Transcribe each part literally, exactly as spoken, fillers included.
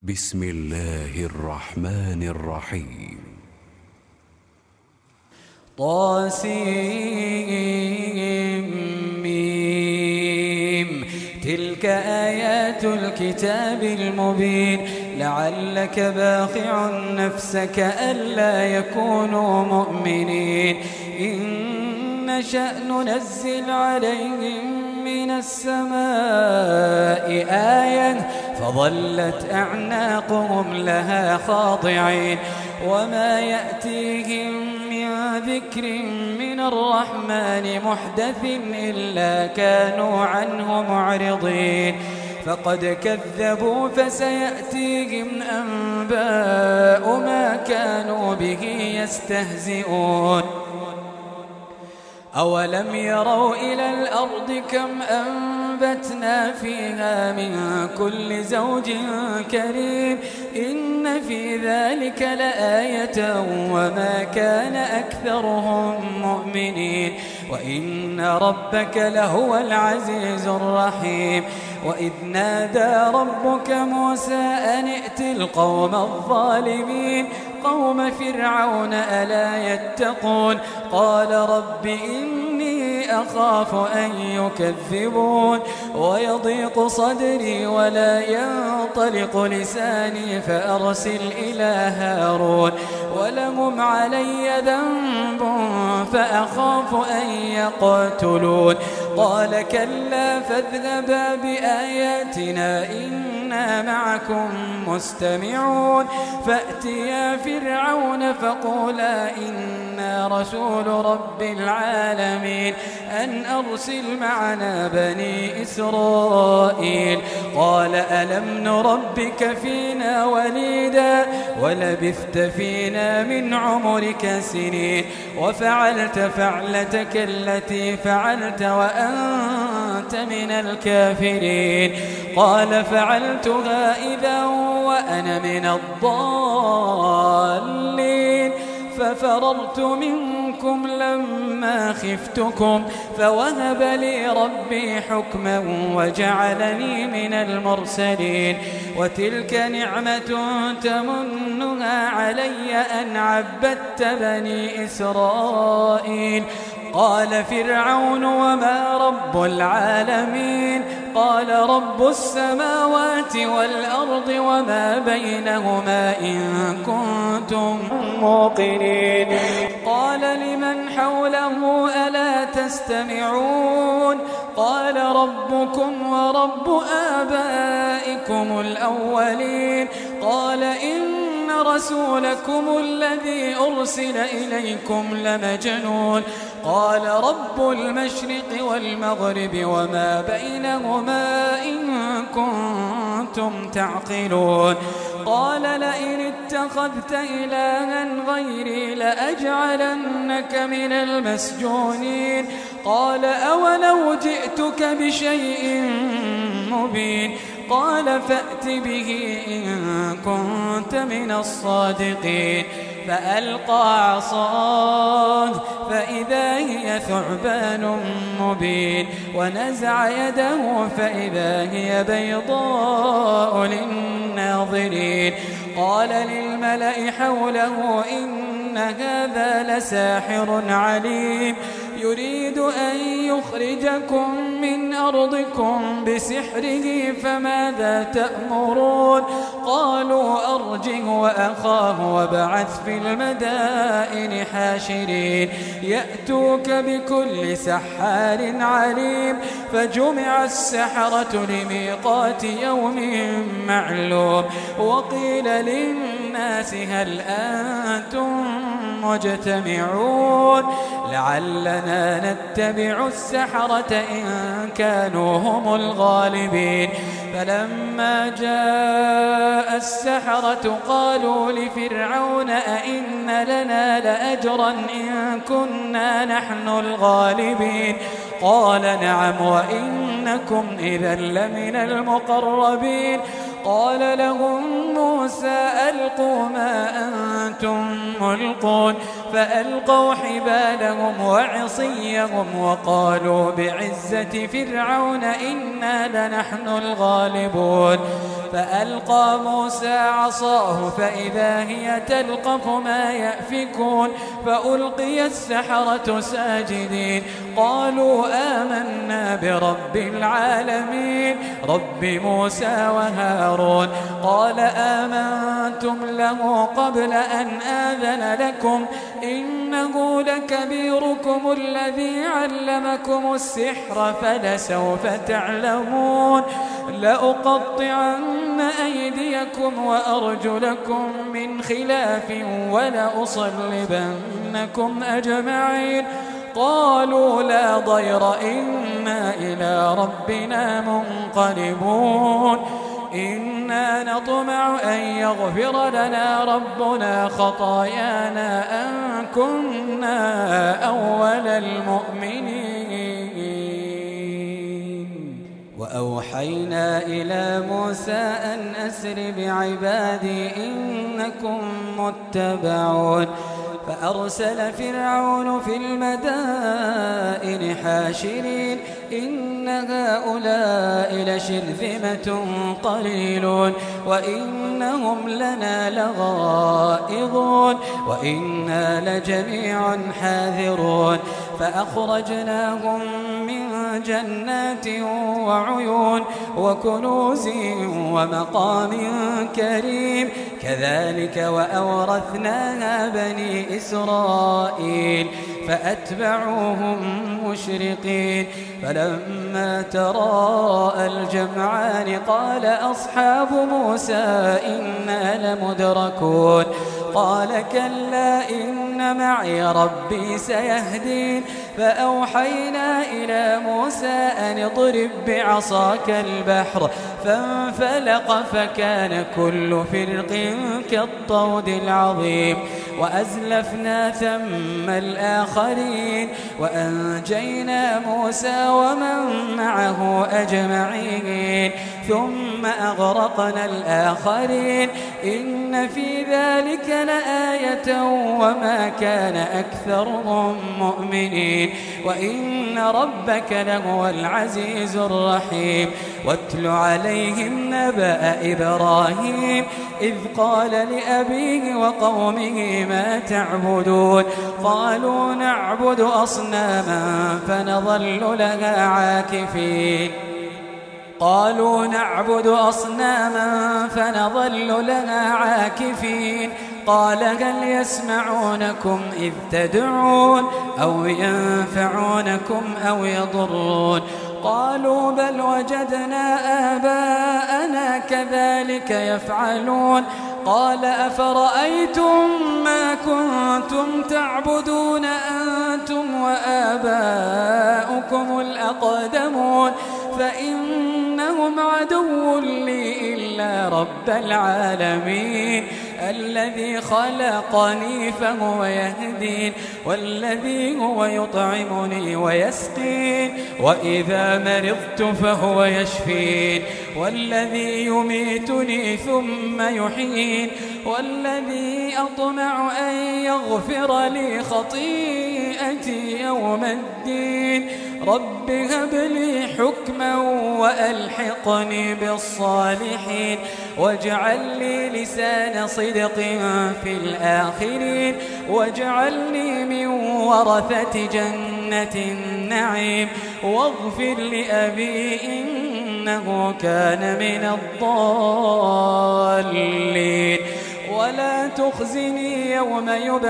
بسم الله الرحمن الرحيم. طاسيم تلك آيات الكتاب المبين لعلك باخع نفسك ألا يكونوا مؤمنين إن نشأ ننزل عليهم من السماء آية فظلت أعناقهم لها خاضعين وما يأتيهم من ذكر من الرحمن محدث إلا كانوا عنه معرضين فقد كذبوا فسيأتيهم أنباء ما كانوا به يستهزئون أولم يروا إلى الأرض كم أنبتنا فيها من كل زوج كريم إن في ذلك لآية وما كان أكثرهم مؤمنين وإن ربك لهو العزيز الرحيم وإذ نادى ربك موسى أن ائت القوم الظالمين قوم فرعون ألا يتقون قال رب إني أخاف أن يكذبون ويضيق صدري ولا ينطلق لساني فأرسل إلى هارون ولهم علي ذنب فأخاف أن يقتلون قال كلا فاذهبا بآياتنا إنا معكم مستمعون فأتيا فرعون فقولا إنا رسول رب العالمين أن أرسل معنا بني إسرائيل قال ألم نربك فينا وليدا ولبثت فينا من عمرك سنين وفعلت فعلتك التي فعلت وأنت من الكافرين قال فعلتها إذا وأنا من الضالين ففررت منكم لما خفتكم فوهب لي ربي حكما وجعلني من المرسلين وتلك نعمة تمنها علي أن عبدت بني إسرائيل قال فرعون وما رب العالمين قال رب السماوات والأرض وما بينهما إن كنتم موقنين قال لمن حوله ألا تستمعون قال ربكم ورب آبائكم الأولين قال إن رسولكم الذي أرسل إليكم لمجنون قال رب المشرق والمغرب وما بينهما إن كنتم تعقلون قال لئن اتخذت إلها غيري لأجعلنك من المسجونين قال أولو جئتك بشيء مبين قال فأت به إن كنت من الصادقين فألقى عصاه فإذا هي ثعبان مبين ونزع يده فإذا هي بيضاء للناظرين قال للملأ حوله إن هذا لساحر عليم يريد أن يخرجكم من أرضكم بسحره فماذا تأمرون قالوا أرجه وأخاه وابعث في المدائن حاشرين يأتوك بكل سحار عليم فجمع السحرة لميقات يوم معلوم وقيل للناس هل أنتم مجتمعون لعلنا نتبع السحرة إن كانوا هم الغالبين فلما جاء السحرة قالوا لفرعون أئن لنا لأجرا إن كنا نحن الغالبين قال نعم وإنكم إذا لمن المقربين قال لهم موسى موسى ألقوا ما أنتم ملقون فألقوا حبالهم وعصيهم وقالوا بعزة فرعون إنا لنحن الغالبون فألقى موسى عصاه فإذا هي تلقف ما يأفكون فألقي السحرة ساجدين قالوا آمنا برب العالمين رب موسى وهارون قال آمنتم له قبل أن آذن لكم إنه لكبيركم الذي علمكم السحر فلسوف تعلمون لأقطعن أيديكم وأرجلكم من خلاف ولأصلبنكم أجمعين قالوا لا ضير إنا إلى ربنا منقلبون إنا نطمع أن يغفر لنا ربنا خطايانا أن كنا أول المؤمنين وأوحينا إلى موسى أن أسر بعبادي إنكم متبعون فأرسل فرعون في المدائن حاشرين إن هؤلاء لشرذمة قليلون وإنهم لنا لغائظون وإنا لجميع حاذرون فأخرجناهم من جنات وعيون وكنوز ومقام كريم كذلك وأورثناها بني إسرائيل فأتبعوهم مشرقين فلما تراءى الجمعان قال أصحاب موسى إنا لمدركون قال كلا إن معي ربي سيهدين فأوحينا إلى موسى أن اضرب بعصاك البحر فانفلق فكان كل فرق كالطود العظيم وأزلفنا ثم الآخرين وأنجينا موسى ومن معه أجمعين ثم أغرقنا الآخرين إن في ذلك لآية وما كان أكثرهم مؤمنين وإن ربك لهو العزيز الرحيم واتل عليهم نبأ إبراهيم إذ قال لأبيه وقومه ما تعبدون قالوا نعبد أصناما فنظل لها عاكفين قالوا نعبد أصناما فنظل لها عاكفين قال هل يسمعونكم إذ تدعون أو ينفعونكم أو يضرون قالوا بل وجدنا آباءنا كذلك يفعلون قال أفرأيتم ما كنتم تعبدون أنتم وآباؤكم الأقدمون فإنهم عدو لي إلا رب العالمين الذي خلقني فهو يهدين والذي هو يطعمني ويسقين وإذا مرضت فهو يشفين والذي يميتني ثم يحيين والذي أطمع أن يغفر لي خطيئتي يوم الدين رب هب لي حكما وألحقني بالصالحين واجعل لي لسان صدق في الآخرين واجعلني من ورثة جنة النعيم واغفر لأبي إنه كان من الضالين ولا تخزني يوم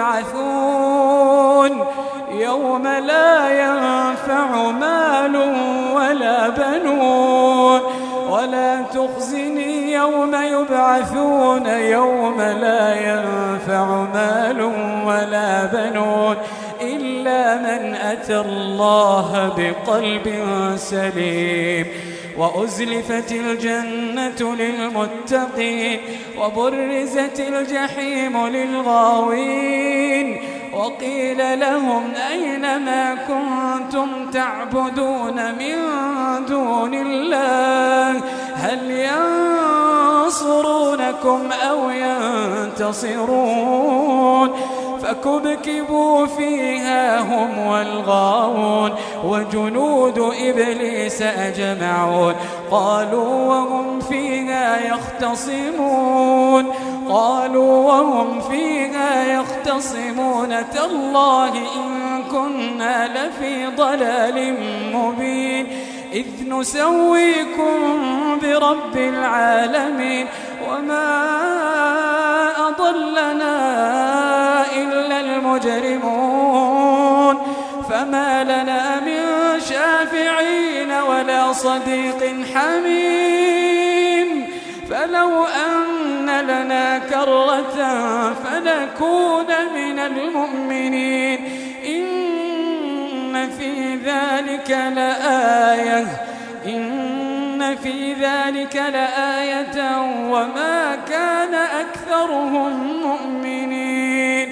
يبعثون يوم لا ينفع مال ولا بنون ولا تخزني يوم يبعثون يوم لا ينفع مال ولا بنون إلا من أتى الله بقلب سليم وأزلفت الجنة للمتقين وبرزت الجحيم للغاوين وقيل لهم أين ما كنتم تعبدون من دون الله هل ينصرونكم أو ينتصرون فكبكبوا فيها هم والغاوون وجنود إبليس أجمعون قالوا وهم فيها يختصمون قالوا وهم فيها يختصمون تالله إن كنا لفي ضلال مبين إذ نسويكم برب العالمين وما أضلنا إلا المجرمون فما لنا من شافعين ولا صديق حميم فلو أن لنا كرة فنكون من المؤمنين إن في ذلك لآية إن في ذلك لآية وما كان أكثرهم مؤمنين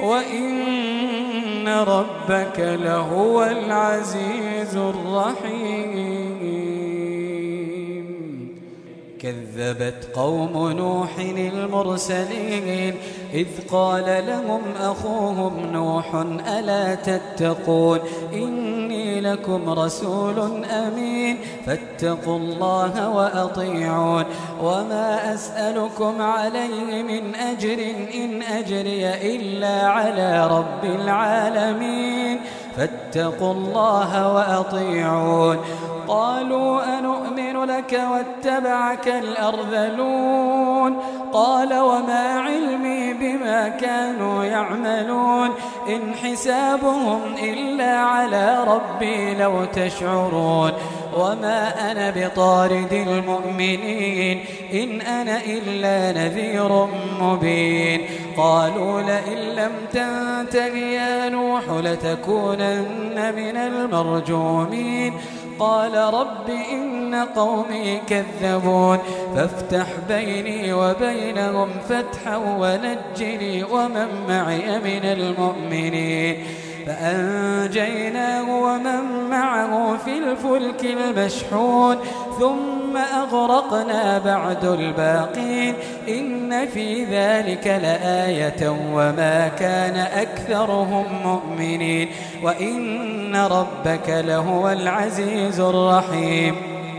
وإن ربك لهو العزيز الرحيم. كذبت قوم نوح المرسلين إذ قال لهم أخوهم نوح ألا تتقون إني لكم رسول أمين فاتقوا الله وأطيعون وما أسألكم عليه من أجر إن أجري إلا على رب العالمين فاتقوا الله وأطيعون. قالوا أنؤمن لك واتبعك الأرذلون قال وما علمي بما كانوا يعملون إن حسابهم إلا على ربي لو تشعرون وما أنا بطارد المؤمنين إن أنا إلا نذير مبين. قالوا لئن لم تنته يا نوح لتكونن من المرجومين قال رب إن قومي كذبون فافتح بيني وبينهم فتحا ونجني ومن معي من المؤمنين فأنجيناه ومن معه في الفلك المشحون ثم أغرقنا بعد الباقين إن في ذلك لآية وما كان أكثرهم مؤمنين وإن ربك لهو العزيز الرحيم.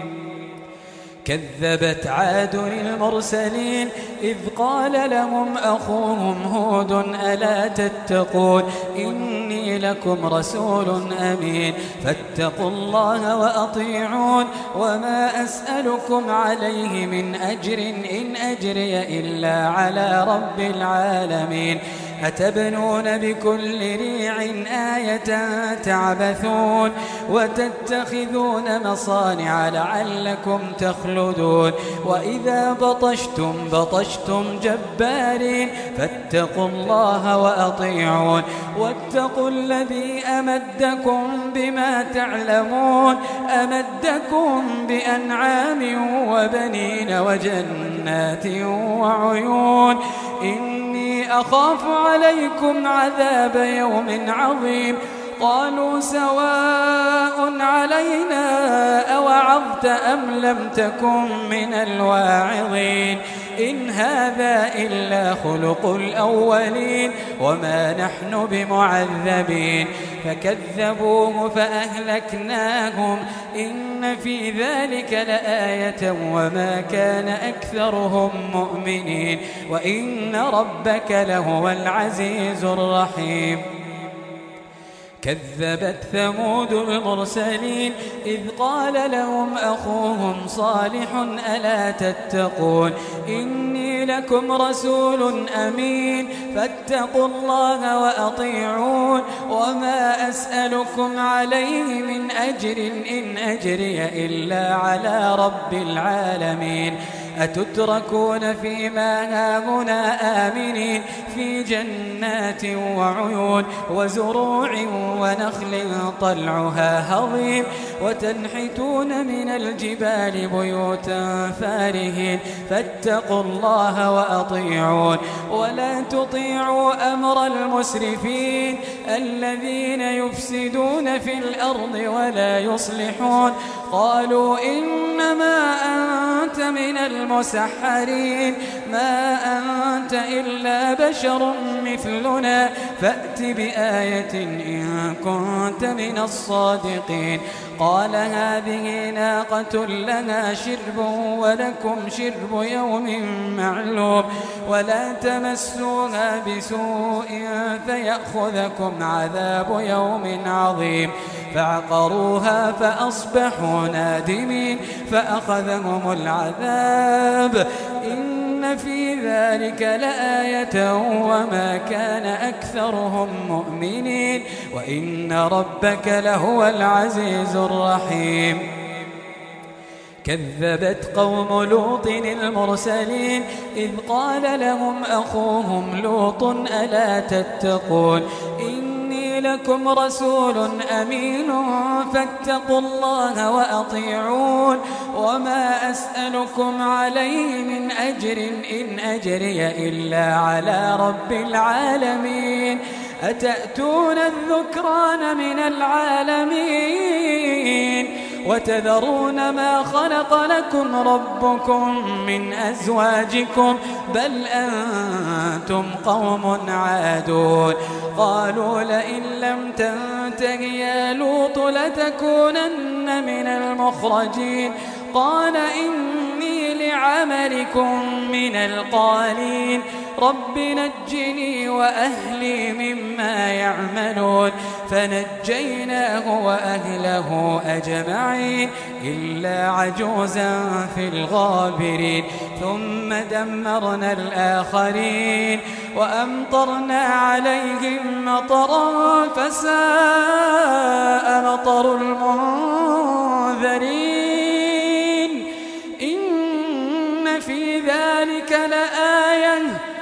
كذبت عاد المرسلين إذ قال لهم أخوهم هود ألا تتقون إني لكم رسول أمين فاتقوا الله وأطيعون وما أسألكم عليه من أجر إن أجري إلا على رب العالمين أتبنون بكل ريع آية تعبثون وتتخذون مصانع لعلكم تخلدون وإذا بطشتم بطشتم جبارين فاتقوا الله وأطيعون واتقوا الذي أمدكم بما تعلمون أمدكم بأنعام وبنين وجنات وعيون إني أخاف عليكم عذاب يوم عظيم. قالوا سواء علينا أوعظت أم لم تكن من الواعظين إن هذا إلا خلق الأولين وما نحن بمعذبين فكذبوه فأهلكناهم إن في ذلك لآية وما كان أكثرهم مؤمنين وإن ربك لهو العزيز الرحيم. كذبت ثمود المرسلين إذ قال لهم أخوهم صالح ألا تتقون إني لكم رسول أمين فاتقوا الله وأطيعون وما أسألكم عليه من أجر إن أجري إلا على رب العالمين أتتركون فيما هاهنا آمنين في جنات وعيون وزروع ونخل طلعها هضيم وتنحتون من الجبال بيوتا فارهين فاتقوا الله وأطيعون ولا تطيعوا أمر المسرفين الذين يفسدون في الأرض ولا يصلحون قالوا إنما أنت من المسحرين ما أنت إلا بشر مثلنا فأت بآية إن كنت من الصادقين قال هذه ناقة لنا شرب ولكم شرب يوم معلوم ولا تمسوها بسوء فيأخذكم عذاب يوم عظيم فعقروها فأصبحوا نادمين فأخذهم العذاب إن في ذلك لآية وما كان أكثرهم مؤمنين وإن ربك لهو العزيز الرحيم كذبت قوم لوط المرسلين إذ قال لهم أخوهم لوط ألا تتقون إني لكم رسول أمين فاتقوا الله وأطيعون وما أسألكم عليه من أجر إن أجري إلا على رب العالمين أتأتون الذكران من العالمين وتذرون ما خلق لكم ربكم من أزواجكم بل أنتم قوم عادون قالوا لئن لم تنته يا لوط لتكونن من المخرجين قال إني لعملكم من القالين رب نجني وأهلي مما يعملون فنجيناه وأهله أجمعين إلا عجوزا في الغابرين ثم دمرنا الآخرين وأمطرنا عليهم مطرا فساء مطر المنذرين إن في ذلك لآية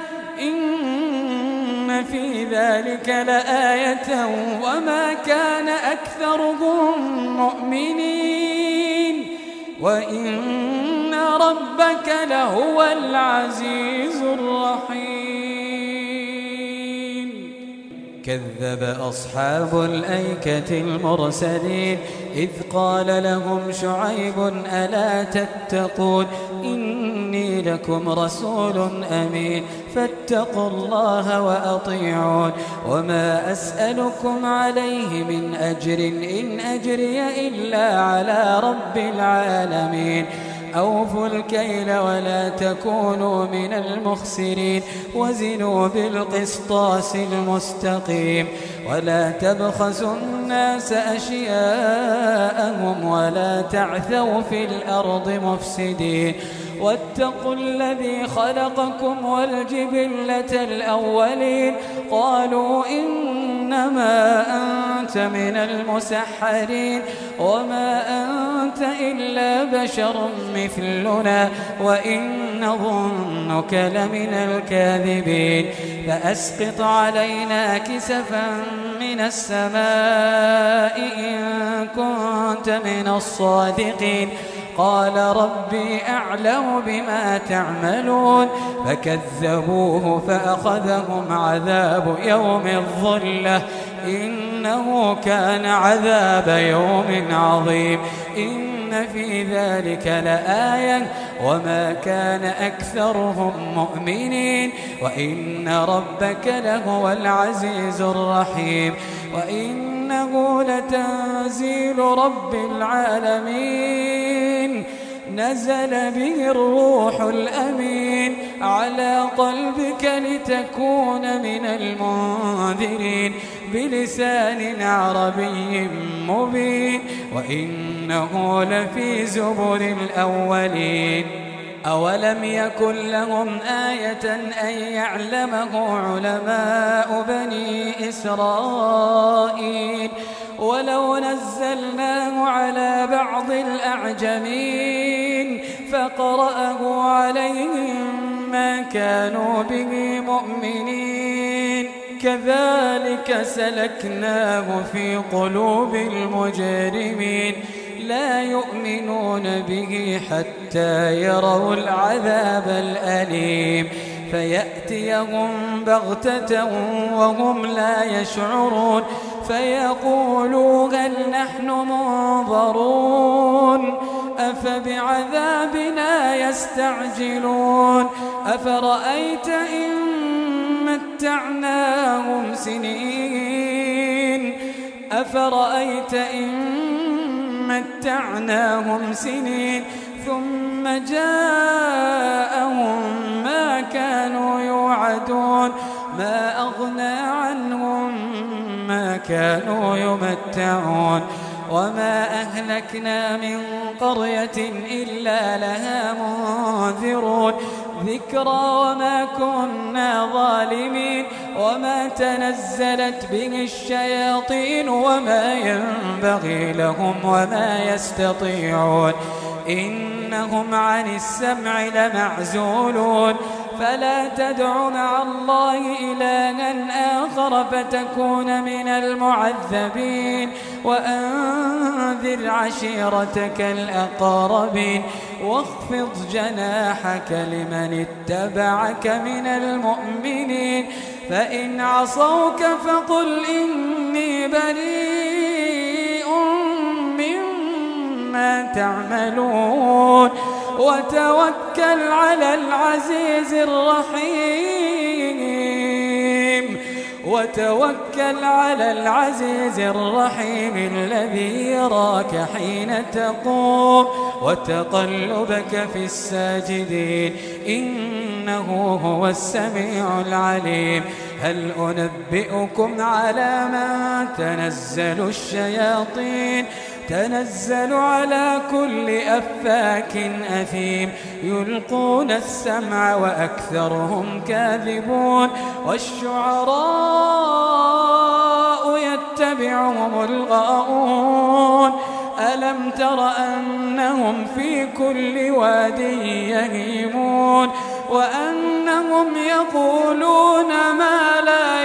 إن في ذلك لآية وما كان أكثرهم مؤمنين وإن ربك لهو العزيز الرحيم كذب أصحاب الأيكة المرسلين إذ قال لهم شعيب ألا تتقون إني لكم رسول أمين فاتقوا الله وأطيعون وما أسألكم عليه من أجر إن أجري إلا على رب العالمين أوفوا الكيل ولا تكونوا من المخسرين وزنوا بالقسطاس المستقيم ولا تبخسوا الناس أشياءهم ولا تعثوا في الأرض مفسدين واتقوا الذي خلقكم والجبلة الأولين قالوا إنما أنت من المسحرين وما أنت إلا بشر مثلنا وإن نظنك لمن الكاذبين فأسقط علينا كسفا من السماء إن كنت من الصادقين قال ربي أعلم بما تعملون فكذبوه فأخذهم عذاب يوم الظلة إنه كان عذاب يوم عظيم إن في ذلك لآية وما كان أكثرهم مؤمنين وإن ربك لهو العزيز الرحيم وإنه لتنزيل رب العالمين نزل به الروح الأمين على قلبك لتكون من المنذرين بلسان عربي مبين وإنه لفي زبر الأولين أولم يكن لهم آية أن يعلمه علماء بني إسرائيل ولو نزلناه على بعض الأعجمين فقرأه عليهم ما كانوا به مؤمنين كذلك سلكناه في قلوب المجرمين لا يؤمنون به حتى يروا العذاب الأليم فيأتيهم بغتة وهم لا يشعرون فيقولوا هل نحن منظرون أفبعذابنا يستعجلون أفرأيت إن متعناهم سنين أفرأيت إن متعناهم سنين ثم جاءهم ما كانوا يوعدون ما أغنى عنهم ما كانوا يمتعون وما أهلكنا من قرية إلا لها منذرون ذكرى وما كنا ظالمين وما تنزلت به الشياطين وما ينبغي لهم وما يستطيعون إنهم عن السمع لمعزولون فلا تدع مع الله إلها آخر فتكون من المعذبين وأنذر عشيرتك الأقربين واخفض جناحك لمن اتبعك من المؤمنين فإن عصوك فقل إني بريء مما تعملون وتوكل على العزيز الرحيم وتوكل على العزيز الرحيم الذي يراك حين تقوم وتقلبك في الساجدين إنه هو السميع العليم هل أنبئكم على من تنزل الشياطين تنزل على كل أفاك أثيم يلقون السمع وأكثرهم كاذبون والشعراء يتبعهم الغاوون ألم تر أنهم في كل واد يهيمون وأنهم يقولون ما لا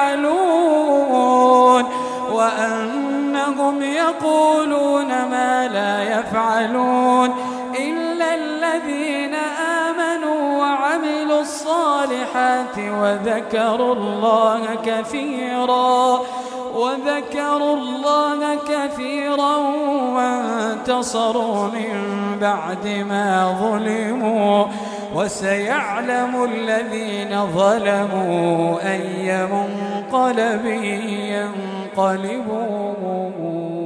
يفعلون وأنهم يقولون ما لا يفعلون إلا الذين آمنوا وعملوا الصالحات وذكروا الله كثيرا وذكروا الله كثيرا وانتصروا من بعد ما ظلموا وسيعلم الذين ظلموا أي منقلب ينقلبون